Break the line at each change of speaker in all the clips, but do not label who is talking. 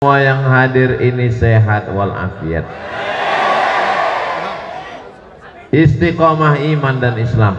Semua yang hadir ini sehat walafiat, istiqomah iman dan Islam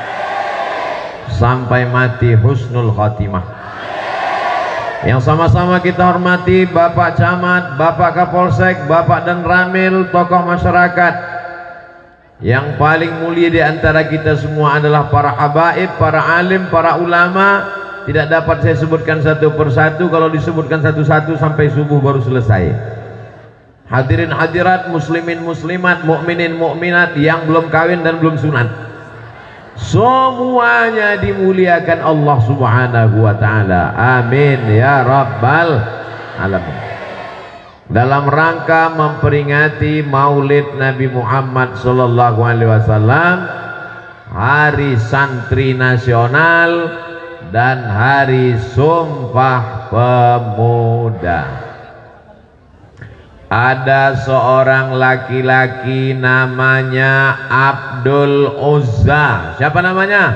sampai mati husnul khotimah. Yang sama-sama kita hormati Bapak Camat, Bapak Kapolsek, Bapak dan Ramil, tokoh masyarakat. Yang paling mulia di antara kita semua adalah para habaib, para alim, para ulama. Tidak dapat saya sebutkan satu persatu, kalau disebutkan satu-satu sampai subuh baru selesai. Hadirin hadirat, muslimin muslimat, mukminin mukminat yang belum kawin dan belum sunat, semuanya dimuliakan Allah Subhanahu wa taala. Amin ya rabbal alamin. Dalam rangka memperingati Maulid Nabi Muhammad sallallahu alaihi wasallam, Hari Santri Nasional dan Hari Sumpah Pemuda, ada seorang laki-laki namanya Abdul Uzza. Siapa namanya?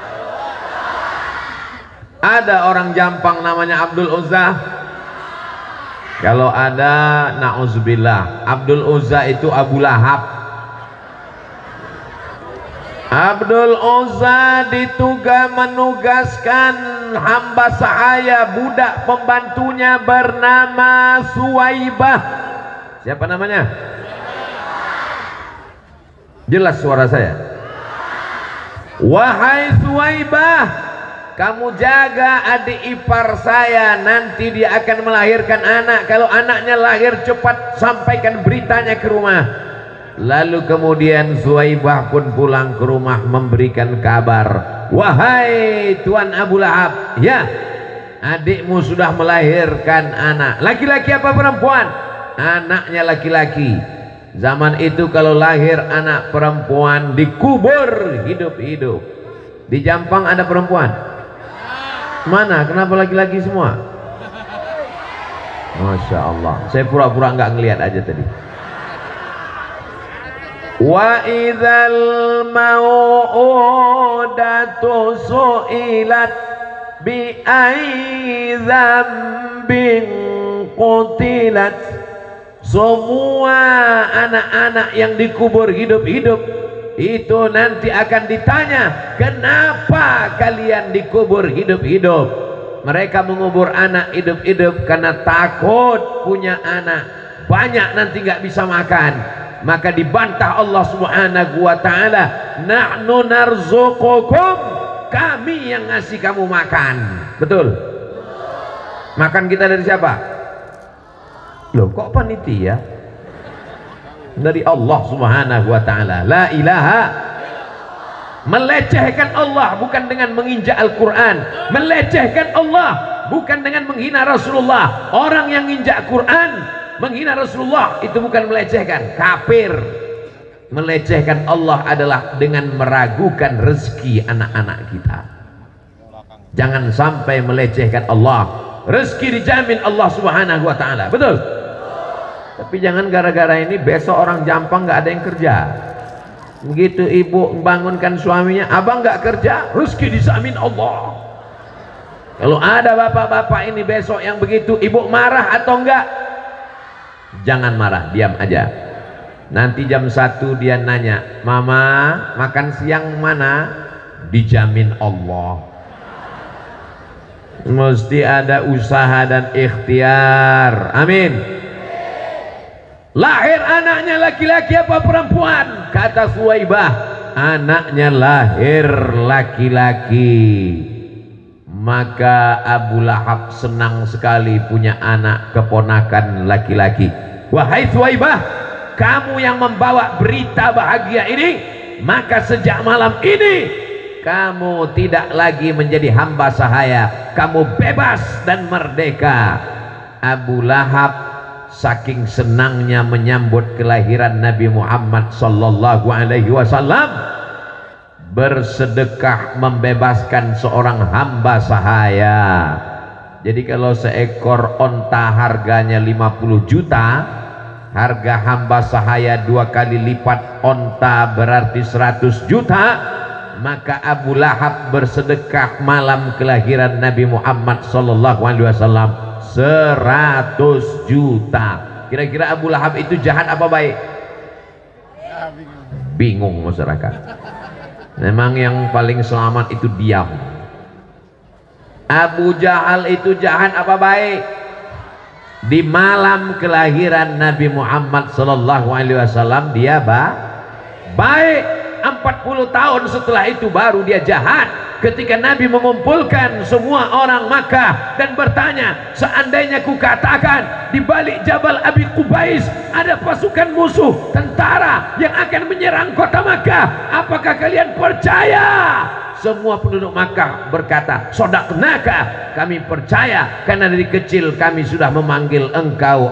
Ada orang Jampang namanya Abdul Uzza? Kalau ada, na'udzubillah. Abdul Uzza itu Abu Lahab. Abdul Uzza menugaskan hamba sahaya, budak pembantunya bernama Suwaibah. Siapa namanya? Jelas suara saya? Wahai Suwaibah, kamu jaga adik ipar saya, nanti dia akan melahirkan anak. Kalau anaknya lahir cepat sampaikan beritanya ke rumah. Lalu kemudian Suwaibah pun pulang ke rumah memberikan kabar, wahai Tuan Abu Lahab, ya, adikmu sudah melahirkan anak. Laki-laki apa perempuan? Anaknya laki-laki. Zaman itu kalau lahir anak perempuan dikubur hidup-hidup. Di Jampang ada perempuan? Mana? Kenapa laki-laki semua? Masya Allah, saya pura-pura nggak ngelihat aja tadi. Wa idzal mau'udatu su'ilat bi ayyi dzambin qutilat. Semua anak-anak yang dikubur hidup-hidup itu nanti akan ditanya, kenapa kalian dikubur hidup-hidup? Mereka mengubur anak hidup-hidup karena takut punya anak banyak nanti nggak bisa makan. Maka dibantah Allah Subhanahu wa ta'ala, nahnu narzuqukum, kami yang ngasih kamu makan. Betul? Makan kita dari siapa? Loh, kok panitia? Dari Allah Subhanahu wa ta'ala. La ilaha. Melecehkan Allah bukan dengan menginjak Al-Quran, melecehkan Allah bukan dengan menghina Rasulullah. Orang yang injak Quran menghina Rasulullah itu bukan melecehkan, kafir. Melecehkan Allah adalah dengan meragukan rezeki anak-anak kita. Jangan sampai melecehkan Allah. Rezeki dijamin Allah Subhanahu wa ta'ala. Betul? Tapi jangan gara-gara ini besok orang Jampang nggak ada yang kerja. Begitu ibu membangunkan suaminya, abang nggak kerja, rezeki dijamin Allah. Kalau ada bapak-bapak ini besok yang begitu, ibu marah atau enggak? Jangan marah, diam aja. Nanti jam 1 dia nanya, mama makan siang mana? Dijamin Allah. Mesti ada usaha dan ikhtiar. Amin. Lahir anaknya laki-laki apa perempuan? Kata Suwaibah, anaknya lahir laki-laki. Maka Abu Lahab senang sekali punya anak keponakan laki-laki. Wahai Suwaibah, kamu yang membawa berita bahagia ini, maka sejak malam ini kamu tidak lagi menjadi hamba sahaya, kamu bebas dan merdeka. Abu Lahab saking senangnya menyambut kelahiran Nabi Muhammad sallallahu alaihi wasallam, bersedekah membebaskan seorang hamba sahaya. Jadi kalau seekor onta harganya 50 juta, harga hamba sahaya 2 kali lipat onta berarti 100 juta. Maka Abu Lahab bersedekah malam kelahiran Nabi Muhammad sallallahu alaihi wasallam Muhammad 100 juta. Kira-kira Abu Lahab itu jahat apa baik? Bingung masyarakat. Memang yang paling selamat itu diam. Abu Jahal itu jahat apa baik? Di malam kelahiran Nabi Muhammad sallallahu alaihi wasallam dia baik. 40 tahun setelah itu baru dia jahat. Ketika Nabi mengumpulkan semua orang Makkah dan bertanya, seandainya ku katakan di balik Jabal Abi Qubais ada pasukan musuh tentara yang akan menyerang kota Makkah, apakah kalian percaya? Semua penduduk Makkah berkata, sodaqnaka, kami percaya karena dari kecil kami sudah memanggil engkau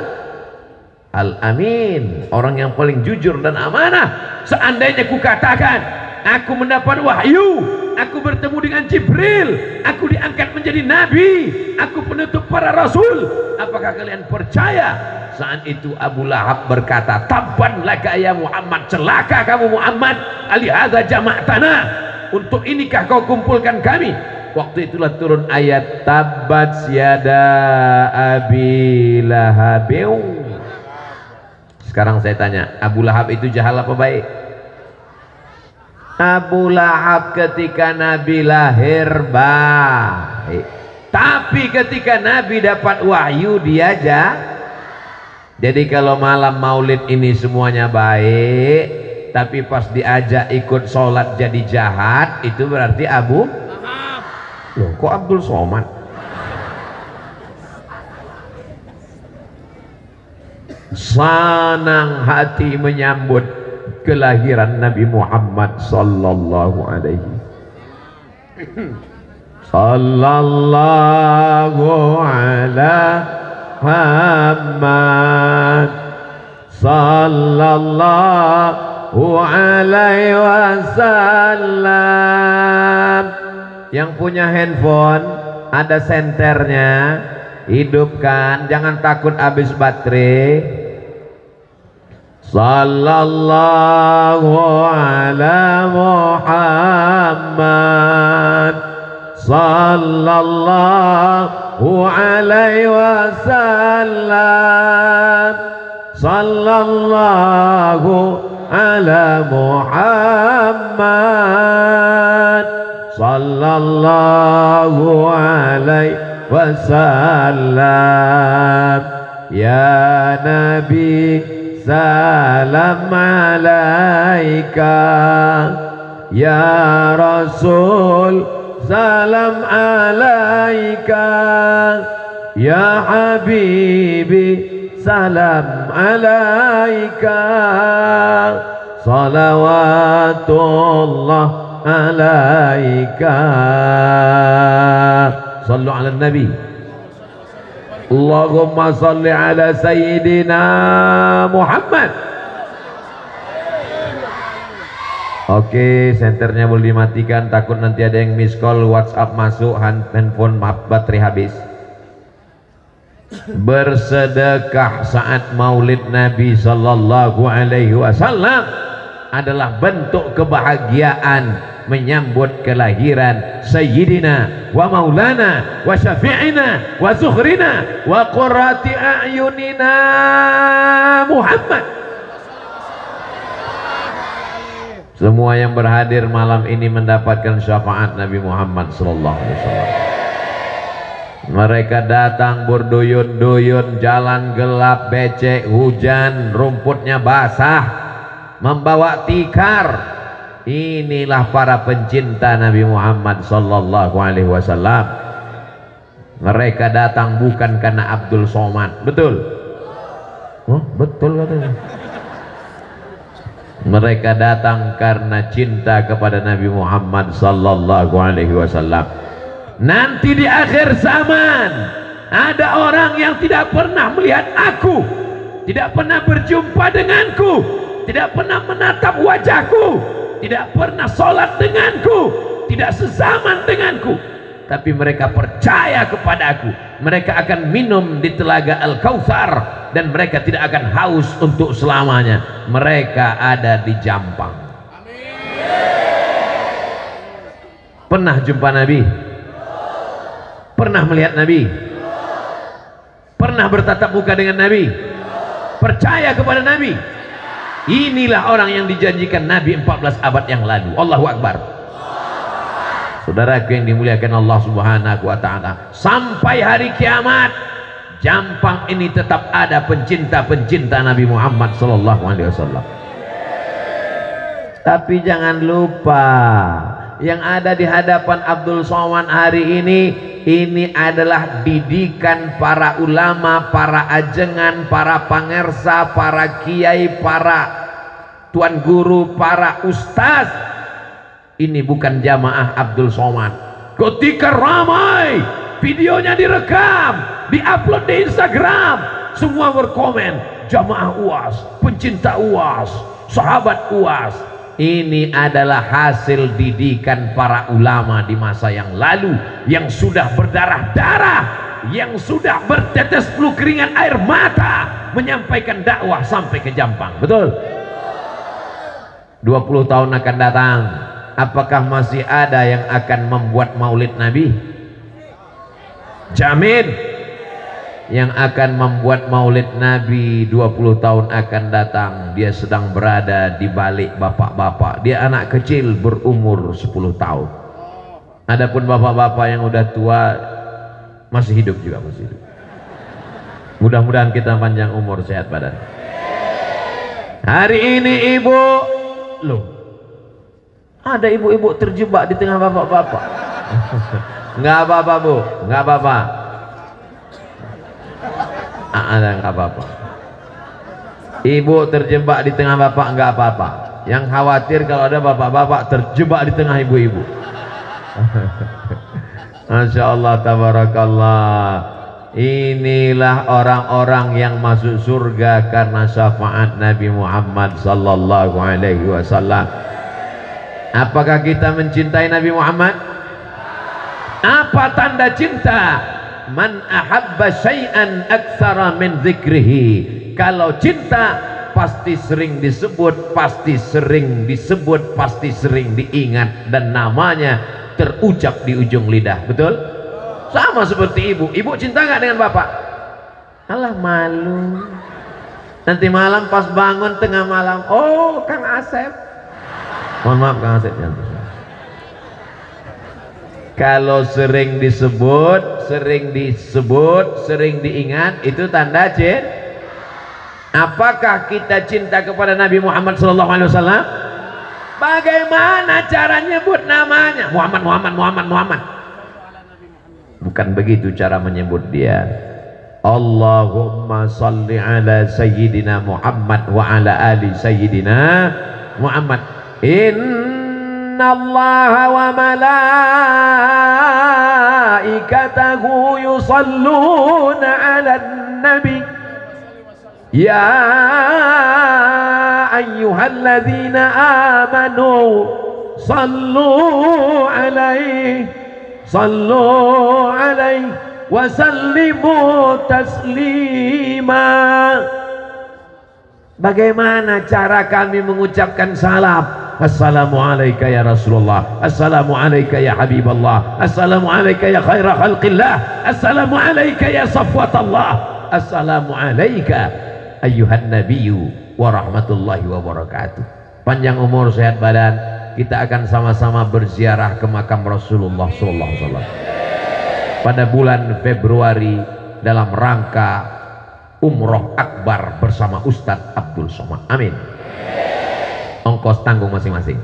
Al-Amin, orang yang paling jujur dan amanah. Seandainya ku katakan aku mendapat wahyu, aku bertemu dengan Jibril, aku diangkat menjadi nabi, aku penutup para rasul, apakah kalian percaya? Saat itu Abu Lahab berkata, tabban laka ya Muhammad, celaka kamu Muhammad, alihadza jama'tana, untuk inikah kau kumpulkan kami? Waktu itulah turun ayat tabbat yada abi lahabin. Sekarang saya tanya, Abu Lahab itu jahat apa baik? Abu Lahab ketika Nabi lahir baik, tapi ketika Nabi dapat wahyu dia jahat. Jadi kalau malam maulid ini semuanya baik, tapi pas diajak ikut sholat jadi jahat, itu berarti Abu Lahab. Loh, kok Abdul Somad? Senang hati menyambut kelahiran Nabi Muhammad sallallahu alaihi sallallahu ala Muhammad sallallahu alaihi wasallam. Yang punya handphone ada senternya, hidupkan, jangan takut habis baterai. Sallallahu ala Muhammad sallallahu alaihi wasallam. Sallallahu ala Muhammad sallallahu alaihi wasallam. Ya Nabi salam alaika, ya Rasul salam alaika, ya Habibi salam alaika, salawatullah alaika. Sallu ala Nabi. Allahumma salli ala Sayyidina Muhammad. Oke, senternya boleh dimatikan, takut nanti ada yang miss call, WhatsApp masuk, handphone baterai habis. Bersedekah saat maulid Nabi sallallahu alaihi wasallam adalah bentuk kebahagiaan menyambut kelahiran Sayyidina wa Maulana wa Syafi'ina wa Zuhrina wa Qurrati a'yunina Muhammad. Semua yang berhadir malam ini mendapatkan syafaat Nabi Muhammad sallallahu alaihi wasallam. Mereka datang berduyun-duyun, jalan gelap, becek, hujan, rumputnya basah, membawa tikar. Inilah para pencinta Nabi Muhammad sallallahu alaihi wasallam. Mereka datang bukan karena Abdul Somad, betul? Oh, betul katanya. Mereka datang karena cinta kepada Nabi Muhammad sallallahu alaihi wasallam. Nanti di akhir zaman ada orang yang tidak pernah melihat aku, tidak pernah berjumpa denganku, tidak pernah menatap wajahku, tidak pernah sholat denganku, tidak sezaman denganku, tapi mereka percaya kepada aku. Mereka akan minum di telaga Al-Kautsar dan mereka tidak akan haus untuk selamanya. Mereka ada di Jampang. Pernah jumpa Nabi? Pernah melihat Nabi? Pernah bertatap muka dengan Nabi? Percaya kepada Nabi? Inilah orang yang dijanjikan Nabi 14 abad yang lalu. Allahu Akbar. Saudaraku yang dimuliakan Allah Subhanahu wa ta'ala, sampai hari kiamat Jampang ini tetap ada pencinta-pencinta Nabi Muhammad sallallahu alaihi wasallam. Tapi jangan lupa, yang ada di hadapan Abdul Somad hari ini adalah didikan para ulama, para ajengan, para pangersa, para kiai, para tuan guru, para ustaz. Ini bukan jamaah Abdul Somad. Ketika ramai, videonya direkam, diupload di Instagram, semua berkomen, jamaah UAS, pencinta UAS, sahabat UAS. Ini adalah hasil didikan para ulama di masa yang lalu, yang sudah berdarah-darah, yang sudah bertetes flu keringat air mata, menyampaikan dakwah sampai ke Jampang. Betul? 20 tahun akan datang, apakah masih ada yang akan membuat maulid Nabi? Jamin. Yang akan membuat maulid Nabi 20 tahun akan datang, dia sedang berada di balik bapak-bapak. Dia anak kecil berumur 10 tahun. Adapun bapak-bapak yang udah tua masih hidup juga, masih hidup. Mudah-mudahan kita panjang umur, sehat badan. Hari ini ibu, loh, ada ibu-ibu terjebak di tengah bapak-bapak. Nggak apa-apa bu, nggak apa-apa. Ada nggak apa-apa. Ibu terjebak di tengah bapak nggak apa-apa. Yang khawatir kalau ada bapak-bapak terjebak di tengah ibu-ibu. Masya Allah, tabarakallah. Inilah orang-orang yang masuk surga karena syafaat Nabi Muhammad sallallahu alaihi wasallam. Apakah kita mencintai Nabi Muhammad? Apa tanda cinta? Man ahabba syai'an aktsara min dzikrihi. Kalau cinta pasti sering disebut, pasti sering disebut, pasti sering diingat, dan namanya terucap di ujung lidah. Betul? Sama seperti ibu. Ibu cinta nggak dengan bapak? Alah, malu. Nanti malam pas bangun tengah malam, oh Kang Asep. Mohon maaf Kang Asep. Kalau sering disebut, sering diingat, itu tanda cinta. Apakah kita cinta kepada Nabi Muhammad SAW? Bagaimana cara nyebut namanya? Muhammad. Bukan begitu cara menyebut dia. Allahumma salli ala Sayyidina Muhammad wa ala ali Sayyidina Muhammad. Inna Allah wa malaikatahu yusalluna ala nabi. Ya ayyuhalladzina amanu sallu alaihi wa sallimu taslima. Bagaimana cara kami mengucapkan salam? Assalamualaikum ya Rasulullah, Assalamualaikum ya Habiballah, Assalamualaikum ya khaira khalqillah, Assalamualaikum ya safwatallah, Assalamualaikum ayyuhan nabiyyu wa rahmatullahi wa barakatuh. Panjang umur, sehat badan. Kita akan sama-sama berziarah ke makam Rasulullah SAW pada bulan Februari dalam rangka umroh akbar bersama Ustadz Abdul Somad. Amin. Ongkos tanggung masing-masing.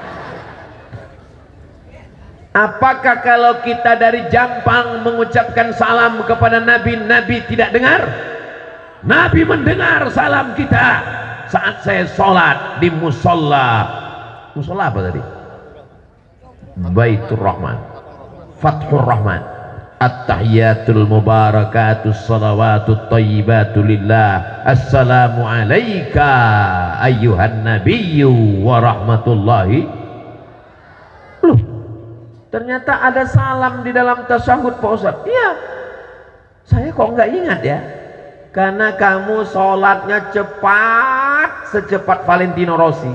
Apakah kalau kita dari Jampang mengucapkan salam kepada Nabi, Nabi tidak dengar? Nabi mendengar salam kita. Saat saya sholat di musola apa tadi? Baitur Rahman, Fathur Rahman, At-tahiyatul mubarakatus salawatut thayyibatu lillah. Assalamu alayka ayyuhan nabiyyu wa rahmatullahi. Loh, ternyata ada salam di dalam tasyahud Pak Ustaz. Iya, saya kok nggak ingat ya, karena kamu sholatnya cepat secepat Valentino Rossi.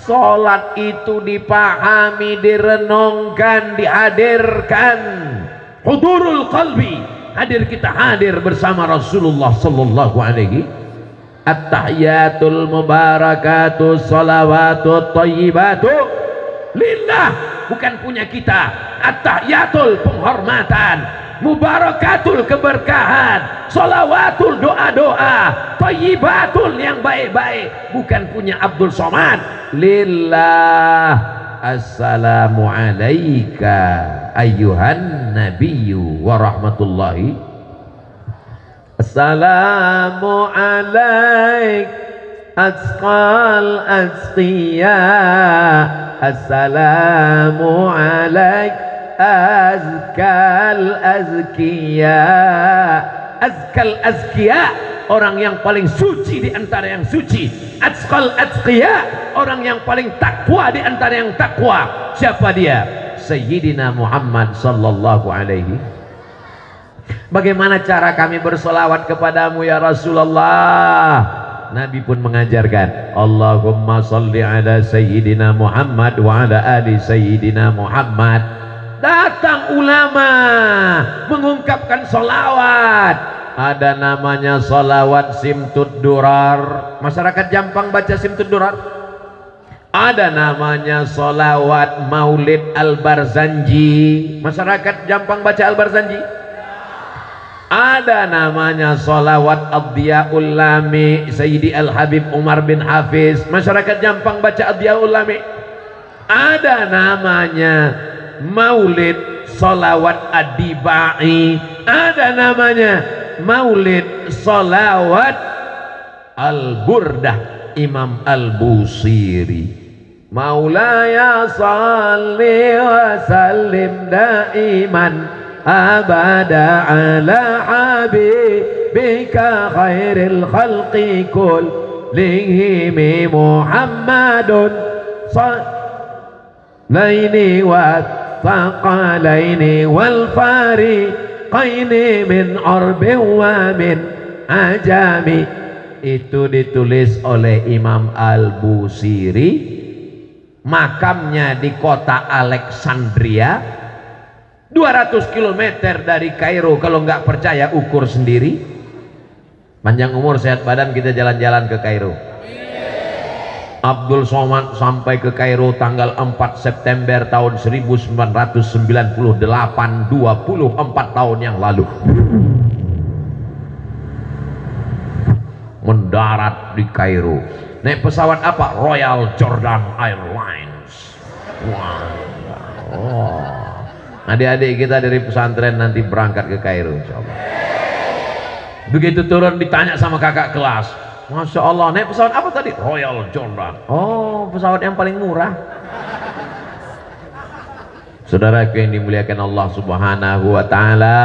Sholat itu dipahami, direnungkan, dihadirkan. Hudurul qalbi, hadir, kita hadir bersama Rasulullah sallallahu alaihi. At-tahiyatul mubarakatuh salawatut thayyibatu lillah, bukan punya kita. At-tahiyatul penghormatan, mubarakatul keberkahan, salawatul doa-doa, thayyibatul yang baik-baik, bukan punya Abdul Somad. Lillah. Assalamu alayka ayyuhan nabiyyu wa rahmatullahi. Assalamu alaik asqal asqiya. Assalamu alaik azkal azkiya. Azkal azkiya, orang yang paling suci di antara yang suci. Azkal azkiya, orang yang paling takwa di antara yang takwa. Siapa dia? Sayyidina Muhammad sallallahu alaihi. Bagaimana cara kami bersolawat kepadamu ya Rasulullah? Nabi pun mengajarkan, Allahumma salli ala Sayyidina Muhammad wa ala ali Sayyidina Muhammad. Datang ulama mengungkapkan solawat. Ada namanya solawat Simtud Durar. Masyarakat Jampang baca Simtud Durar. Ada namanya solawat Maulid Al-Barzanji. Masyarakat Jampang baca Al-Barzanji. Ada namanya solawat Ad-Diyaul Lami Sayyidi Al-Habib Umar bin Hafiz. Masyarakat Jampang baca Ad-Diyaul Lami. Ada namanya Maulid solawat Ad-Dibai. Ada namanya Maulid solawat Al-Burdah Imam Al-Busiri. Maulaya salli wa sallim daiman abada ala habibika khairil khalqi kullihim Muhammadun laini wa thaqalaini wal fariqaini min arbin wa min ajami. Itu ditulis oleh Imam Al-Busiri. Makamnya di kota Alexandria, 200 km dari Kairo. Kalau nggak percaya ukur sendiri. Panjang umur sehat badan, kita jalan-jalan ke Kairo. Abdul Somad sampai ke Kairo tanggal 4 September tahun 1998, 24 tahun yang lalu. Mendarat di Kairo. Naik pesawat apa? Royal Jordan Airlines. Wah. Oh. Adik-adik kita dari pesantren nanti berangkat ke Kairo insyaallah. Begitu turun ditanya sama kakak kelas, Masya Allah, naik pesawat apa tadi? Royal Jordan. Oh, pesawat yang paling murah. Saudara yang dimuliakan Allah Subhanahu wa taala.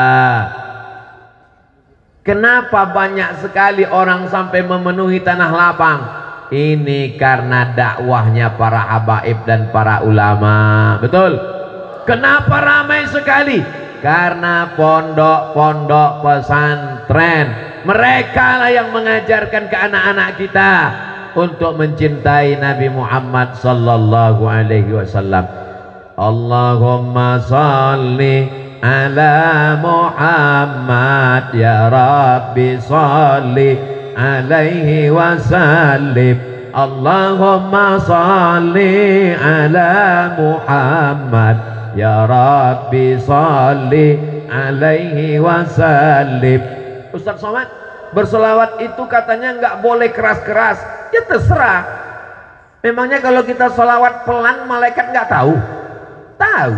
Kenapa banyak sekali orang sampai memenuhi tanah lapang? Ini karena dakwahnya para habaib dan para ulama. Betul? Kenapa ramai sekali? Karena pondok-pondok pesantren. Mereka lah yang mengajarkan ke anak-anak kita untuk mencintai Nabi Muhammad sallallahu alaihi wasallam. Allahumma salli ala Muhammad ya Rabbi salli alaihi wasallim. Allahumma salli ala Muhammad ya Rabbi salli alaihi wasallim. Ustaz Somad, bersolawat itu katanya nggak boleh keras-keras. Ya terserah. Memangnya kalau kita solawat pelan malaikat nggak tahu? Tahu.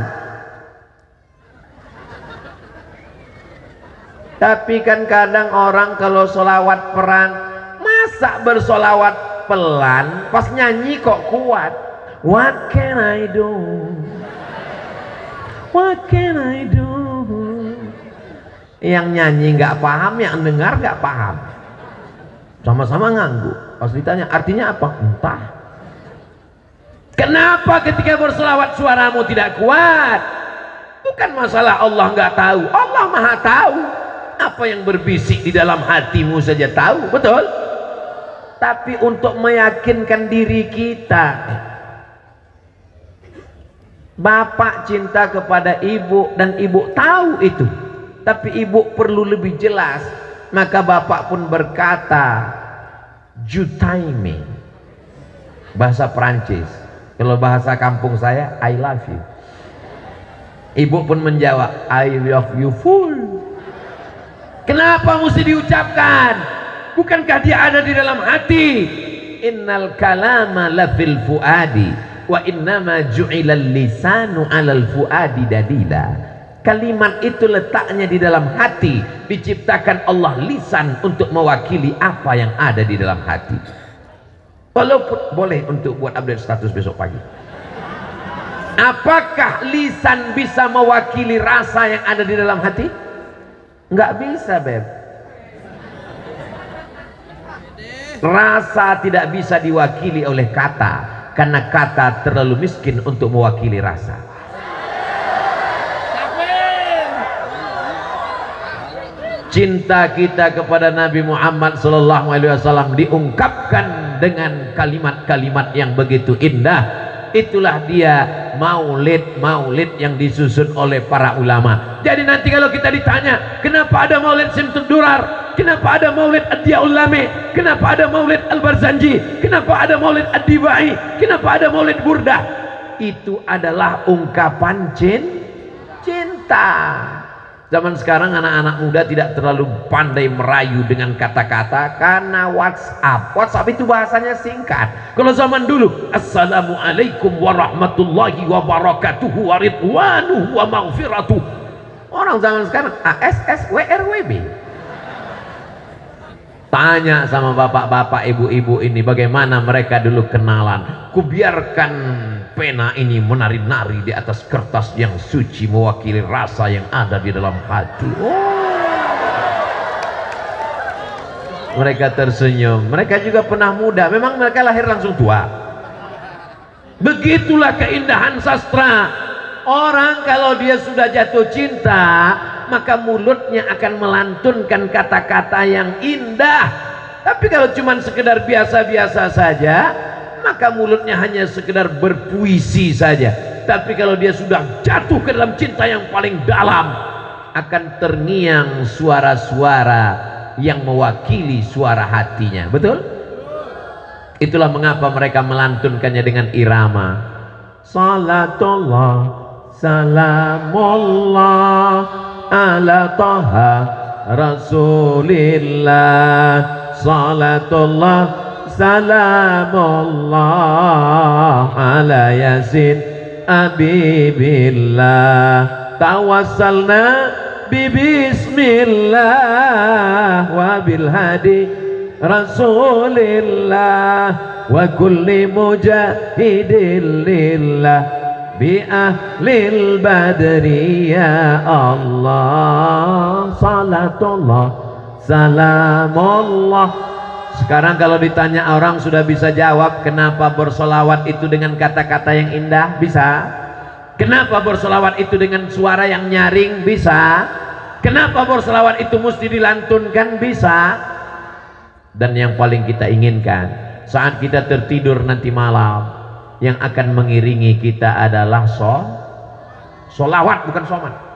Tapi kan kadang orang kalau solawat pelan, masa bersolawat pelan pas nyanyi kok kuat? What can I do? What can I do? Yang nyanyi nggak paham, yang dengar nggak paham. Sama-sama nganggu. Pas ditanya artinya apa? Entah. Kenapa ketika berselawat suaramu tidak kuat? Bukan masalah Allah nggak tahu. Allah maha tahu. Apa yang berbisik di dalam hatimu saja tahu. Betul? tapi untuk meyakinkan diri kita. Bapak cinta kepada ibu dan ibu tahu itu, tapi ibu perlu lebih jelas. Maka bapak pun berkata, "Jutaime," bahasa Perancis. Kalau bahasa kampung saya, "I love you." Ibu pun menjawab, "I love you full." Kenapa mesti diucapkan? Bukankah dia ada di dalam hati? Innal kalama lafil fuadi wa innama ju'ilal lisanu 'alal fuadi dalila. Kalimat itu letaknya di dalam hati, diciptakan Allah lisan untuk mewakili apa yang ada di dalam hati. Walaupun boleh untuk buat update status besok pagi. Apakah lisan bisa mewakili rasa yang ada di dalam hati? Nggak bisa, Beb. Rasa tidak bisa diwakili oleh kata, karena kata terlalu miskin untuk mewakili rasa. Cinta kita kepada Nabi Muhammad SAW diungkapkan dengan kalimat-kalimat yang begitu indah. Itulah dia maulid yang disusun oleh para ulama. Jadi nanti kalau kita ditanya, kenapa ada maulid Simtud Durar, kenapa ada maulid Ad-Diyaul Lami, kenapa ada maulid Al-Barzanji, kenapa ada maulid Ad-Dibai, kenapa ada maulid Burdah, itu adalah ungkapan cinta. Zaman sekarang anak-anak muda tidak terlalu pandai merayu dengan kata-kata karena WhatsApp itu bahasanya singkat. Kalau zaman dulu, Assalamualaikum warahmatullahi wabarakatuh wa ridwanuhu wa maghfiratuh. Orang zaman sekarang ASS WRWB. Tanya sama bapak-bapak, ibu-ibu ini bagaimana mereka dulu kenalan. Kubiarkan pena ini menari-nari di atas kertas yang suci mewakili rasa yang ada di dalam hati. Mereka tersenyum. Mereka juga pernah muda, memang mereka lahir langsung tua. Begitulah keindahan sastra. Orang kalau dia sudah jatuh cinta, maka mulutnya akan melantunkan kata-kata yang indah. Tapi kalau cuma sekedar biasa-biasa saja, maka mulutnya hanya sekedar berpuisi saja. Tapi kalau dia sudah jatuh ke dalam cinta yang paling dalam, akan terngiang suara-suara yang mewakili suara hatinya. Betul? Itulah mengapa mereka melantunkannya dengan irama. Salatullah salamullah ala taha rasulillah. Salatullah salamullah ala yasin abibillah. Tawassalna bibismillah wa bilhadi rasulillah wa kulli mujahidin lillah bi ahlil badri ya Allah. Salatullah salamullah. Sekarang kalau ditanya orang sudah bisa jawab kenapa bersolawat itu dengan kata-kata yang indah? Bisa. Kenapa bersolawat itu dengan suara yang nyaring? Bisa. Kenapa bersolawat itu mesti dilantunkan? Bisa. Dan yang paling kita inginkan saat kita tertidur nanti malam, yang akan mengiringi kita adalah solawat, bukan somat.